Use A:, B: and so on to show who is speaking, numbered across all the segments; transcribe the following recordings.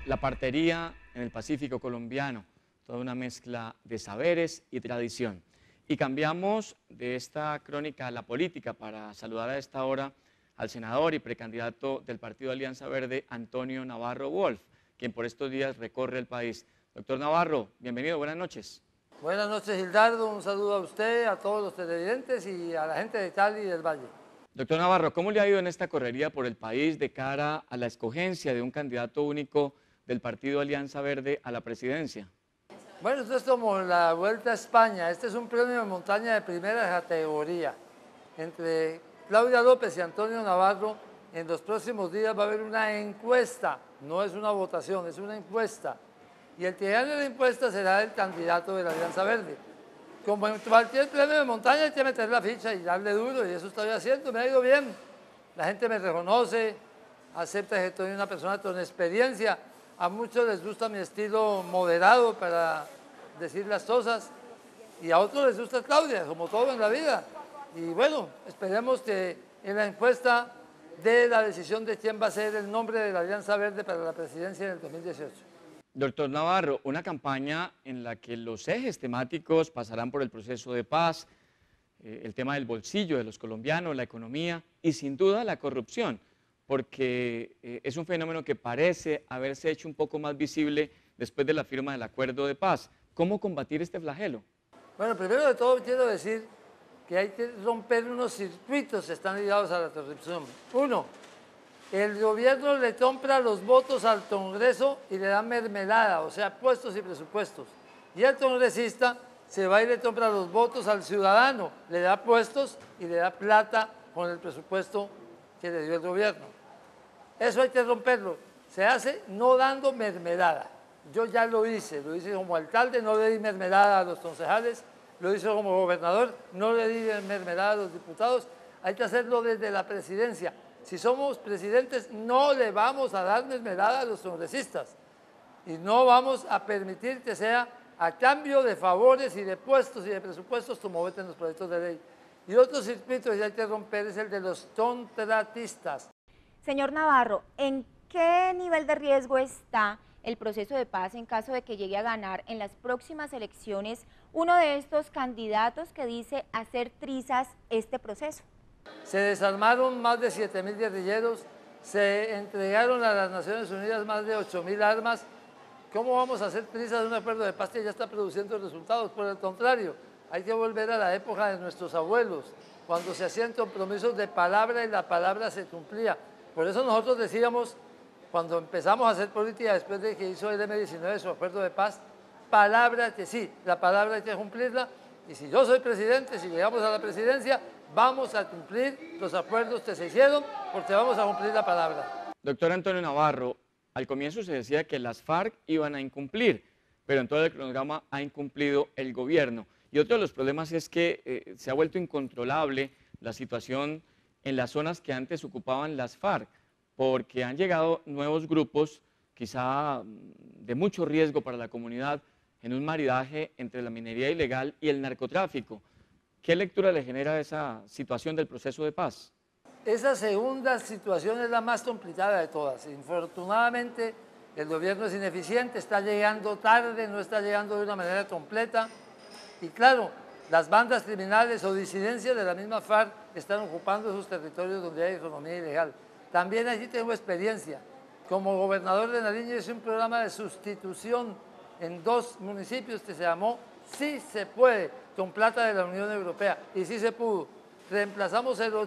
A: La partería en el Pacífico colombiano, toda una mezcla de saberes y tradición. Y cambiamos de esta crónica a la política para saludar a esta hora al senador y precandidato del Partido Alianza Verde, Antonio Navarro Wolf, quien por estos días recorre el país. Doctor Navarro, bienvenido, buenas noches.
B: Buenas noches, Gildardo, un saludo a usted, a todos los televidentes y a la gente de Cali y del Valle.
A: Doctor Navarro, ¿cómo le ha ido en esta correría por el país de cara a la escogencia de un candidato único del Partido Alianza Verde a la presidencia?
B: Bueno, esto es como la Vuelta a España. Este es un premio de montaña de primera categoría. Entre Claudia López y Antonio Navarro, en los próximos días va a haber una encuesta. No es una votación, es una encuesta. Y el que gane la encuesta será el candidato de la Alianza Verde. Como en cualquier premio de montaña hay que meter la ficha y darle duro, y eso estoy haciendo, me ha ido bien. La gente me reconoce, acepta que soy una persona con experiencia. A muchos les gusta mi estilo moderado para decir las cosas y a otros les gusta Claudia, como todo en la vida. Y bueno, esperemos que en la encuesta dé la decisión de quién va a ser el nombre de la Alianza Verde para la presidencia en el 2018.
A: Doctor Navarro, una campaña en la que los ejes temáticos pasarán por el proceso de paz, el tema del bolsillo de los colombianos, la economía y sin duda la corrupción, porque es un fenómeno que parece haberse hecho un poco más visible después de la firma del acuerdo de paz. ¿Cómo combatir este flagelo?
B: Bueno, primero de todo quiero decir que hay que romper unos circuitos que están ligados a la corrupción. Uno, el gobierno le compra los votos al Congreso y le da mermelada, o sea, puestos y presupuestos. Y el congresista se va y le compra los votos al ciudadano, le da puestos y le da plata con el presupuesto que le dio el gobierno. Eso hay que romperlo. Se hace no dando mermelada. Yo ya lo hice como alcalde, no le di mermelada a los concejales, lo hice como gobernador, no le di mermelada a los diputados. Hay que hacerlo desde la presidencia. Si somos presidentes, no le vamos a dar mermelada a los congresistas y no vamos a permitir que sea a cambio de favores y de puestos y de presupuestos como veten los proyectos de ley. Y otro circuito que hay que romper es el de los contratistas.
C: Señor Navarro, ¿en qué nivel de riesgo está el proceso de paz en caso de que llegue a ganar en las próximas elecciones uno de estos candidatos que dice hacer trizas este proceso?
B: Se desarmaron más de 7.000 guerrilleros, se entregaron a las Naciones Unidas más de 8.000 armas. ¿Cómo vamos a hacer trizas de un acuerdo de paz que ya está produciendo resultados? Por el contrario, hay que volver a la época de nuestros abuelos, cuando se hacían compromisos de palabra y la palabra se cumplía. Por eso nosotros decíamos, cuando empezamos a hacer política después de que hizo el M-19 su acuerdo de paz, palabra que sí, la palabra hay que cumplirla. Y si yo soy presidente, si llegamos a la presidencia, vamos a cumplir los acuerdos que se hicieron porque vamos a cumplir la palabra.
A: Doctor Antonio Navarro, al comienzo se decía que las FARC iban a incumplir, pero en todo el cronograma ha incumplido el gobierno. Y otro de los problemas es que se ha vuelto incontrolable la situación en las zonas que antes ocupaban las FARC, porque han llegado nuevos grupos, quizá de mucho riesgo para la comunidad, en un maridaje entre la minería ilegal y el narcotráfico. ¿Qué lectura le genera esa situación del proceso de paz?
B: Esa segunda situación es la más complicada de todas. Infortunadamente, el gobierno es ineficiente, está llegando tarde, no está llegando de una manera completa. Y claro, las bandas criminales o disidencias de la misma FARC están ocupando esos territorios donde hay economía ilegal. También allí tengo experiencia. Como gobernador de Nariño hice un programa de sustitución en 2 municipios que se llamó Sí se puede, con plata de la Unión Europea, y sí se pudo. Reemplazamos el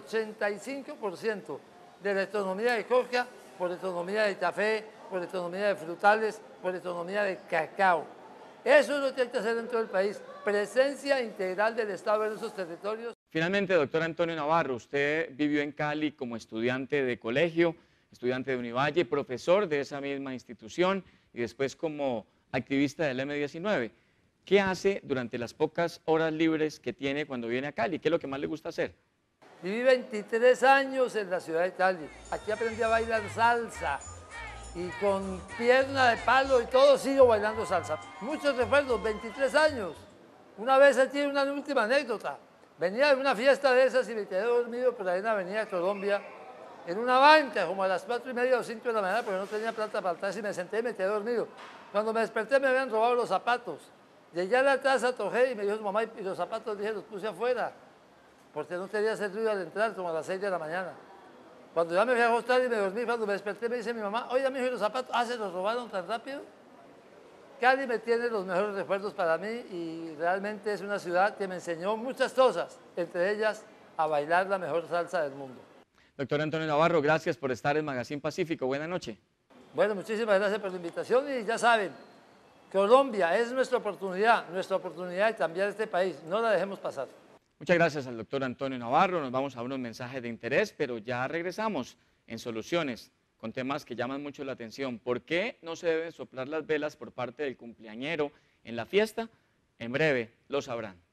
B: 85% de la economía de coca por economía de café, por economía de frutales, por economía de cacao. Eso es lo que hay que hacer en todo el país, presencia integral del Estado en esos territorios.
A: Finalmente, doctor Antonio Navarro, usted vivió en Cali como estudiante de colegio, estudiante de Univalle, profesor de esa misma institución y después como activista del M-19. ¿Qué hace durante las pocas horas libres que tiene cuando viene a Cali? ¿Qué es lo que más le gusta hacer?
B: Viví 23 años en la ciudad de Cali. Aquí aprendí a bailar salsa y con pierna de palo y todo sigo bailando salsa. Muchos recuerdos, 23 años. Una vez aquí una última anécdota. Venía de una fiesta de esas y me quedé dormido por ahí en la avenida Colombia en una banca como a las 4:30 o 5 de la mañana, porque no tenía plata para el taxi, me senté y me quedé dormido. Cuando me desperté me habían robado los zapatos. Llegué a la casa, tojé y me dijo su mamá, y los zapatos, dije, los puse afuera, porque no quería hacer ruido al entrar, como a las 6 de la mañana. Cuando ya me fui a acostar y me dormí, cuando me desperté me dice mi mamá, oye, mi hijo, ¿y los zapatos? ¿Se los robaron tan rápido? Cali me tiene los mejores recuerdos para mí y realmente es una ciudad que me enseñó muchas cosas, entre ellas a bailar la mejor salsa del mundo.
A: Doctor Antonio Navarro, gracias por estar en Magazine Pacífico. Buenas noches.
B: Bueno, muchísimas gracias por la invitación y ya saben, Colombia es nuestra oportunidad de cambiar este país, no la dejemos pasar.
A: Muchas gracias al doctor Antonio Navarro. Nos vamos a unos mensajes de interés, pero ya regresamos en Soluciones con temas que llaman mucho la atención. ¿Por qué no se deben soplar las velas por parte del cumpleañero en la fiesta? En breve lo sabrán.